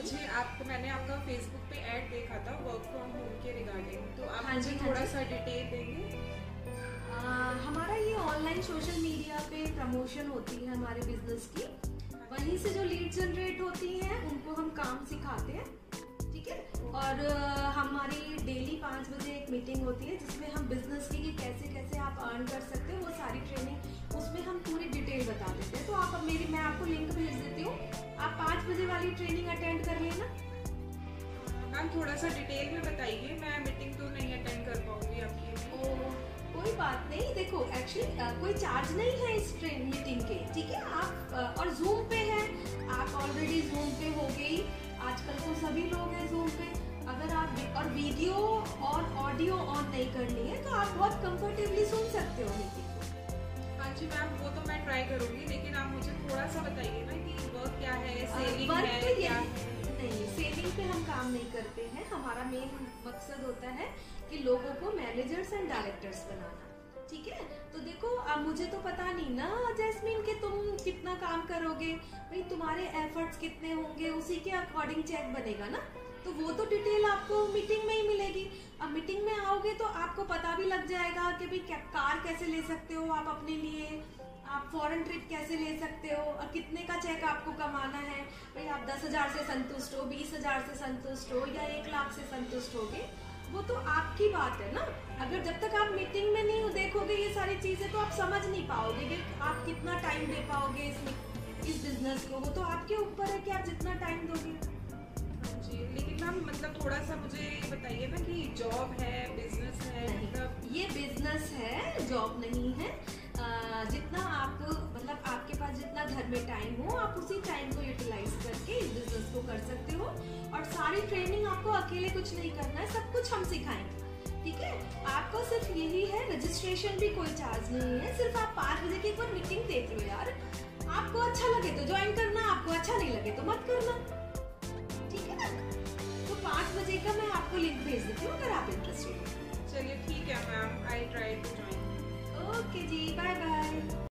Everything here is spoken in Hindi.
जी, आपको मैंने आपका फेसबुक पे ऐड देखा था वर्क फ्रॉम होम के रिगार्डिंग, तो आप हाँ मुझे जी, थोड़ा सा डिटेल देंगे? हमारा ये ऑनलाइन सोशल मीडिया पे प्रमोशन होती है हमारे बिजनेस की। वहीं से जो लीड जनरेट होती हैं उनको हम काम सिखाते हैं, ठीक है। और हमारी डेली 5 बजे एक मीटिंग होती है जिसमें हम बिजनेस की कि कैसे कैसे आप अर्न कर सकते हो, वो सारी ट्रेनिंग उसमें हम पूरी डिटेल बता देते हैं। तो आप मैं आपको लिंक भेज देती हूँ, आप 5 बजे वाली ट्रेनिंग अटेंड कर लेना। मैम थोड़ा सा डिटेल में बताइए, मैं मीटिंग तो नहीं अटेंड कर पाऊंगी आपकी। कोई बात नहीं, देखो एक्चुअली कोई चार्ज नहीं है इस मीटिंग के, ठीक है। आप और जूम पे है, आप ऑलरेडी जूम पे हो गई, आजकल तो सभी लोग हैं जूम पे। अगर आप और वीडियो और ऑडियो ऑन नहीं करनी है तो आप बहुत कंफर्टेबली सुन सकते हो मीटिंग को। हाँ जी मैम, वो तो मैं ट्राई करूंगी, लेकिन आप मुझे थोड़ा सा बताइए ना कि वर्क क्या है, सेलिंग है तो क्या? नहीं, सेलिंग पे हम काम नहीं करते हैं। हमारा मेन मकसद होता है कि लोगों को मैनेजर्स एंड डायरेक्टर्स बनाना, ठीक है। तो देखो, अब मुझे तो पता नहीं ना जैस्मिन कि तुम कितना काम करोगे, भाई तुम्हारे एफर्ट्स कितने होंगे उसी के अकॉर्डिंग चेक बनेगा ना। तो वो तो डिटेल आपको मीटिंग में ही मिलेगी। अब मीटिंग में आओगे तो आपको पता भी लग जाएगा कि भाई कार कैसे ले सकते हो आप अपने लिए, आप फॉरेन ट्रिप कैसे ले सकते हो, और कितने का चेक आपको कमाना है। भाई आप 10,000 से संतुष्ट हो, 20,000 से संतुष्ट हो या 1 लाख से संतुष्ट होगे, वो तो आपकी बात है ना। अगर जब तक आप मीटिंग में नहीं देखोगे ये सारी चीजें तो आप समझ नहीं पाओगे कि आप कितना टाइम दे पाओगे इस बिजनेस को। वो तो आपके ऊपर है कि आप जितना टाइम दोगे। जी, लेकिन मैम मतलब थोड़ा सा मुझे बताइए ना कि जॉब है, बिजनेस है? मतलब ये बिजनेस है, जॉब नहीं है। जितना आप मतलब आपके पास जितना घर में टाइम हो, आप उसी टाइम को यूटिलाइज करके इस बिजनेस को कर सकते हो। और सारी ट्रेनिंग आपको अकेले कुछ नहीं करना है, सब कुछ हम सिखाएंगे, ठीक है। आपको सिर्फ यही है, रजिस्ट्रेशन भी कोई चार्ज नहीं है, सिर्फ आप 5 बजे की एक बार मीटिंग देख लो यार। आपको अच्छा लगे तो ज्वाइन करना, आपको अच्छा नहीं लगे तो मत करना, ठीक है ना। तो 5 बजे का मैं आपको लिंक भेज देती हूँ अगर आप इंटरेस्टेड हो। चलिए ठीक है ma'am, I try to join. Okay जी, बाय बाय।